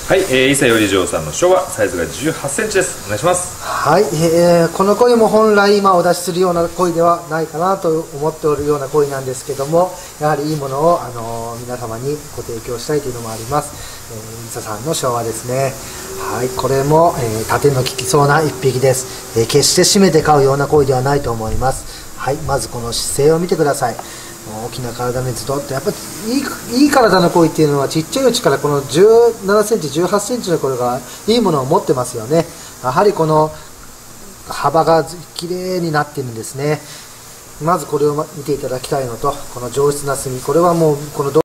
はい、伊勢より嬢さんの昭和サイズが18センチです。お願いします。 はい、この鯉も本来今お出しするような鯉ではないかなと思っておるような鯉なんですけども、やはりいいものを、皆様にご提供したいというのもあります。伊勢さんの昭和ですね。はい、これも、縦の利きそうな1匹です。決して締めて飼うような鯉ではないと思います。はい、まずこの姿勢を見てください。大きな体にズドッと、やっぱりいい体の鯉っていうのはちっちゃいうちからこの17センチ18センチの頃がいいものを持ってますよね。やはりこの幅がきれいになっているんですね。まずこれを見ていただきたいのと、この上質な墨、これはもうこの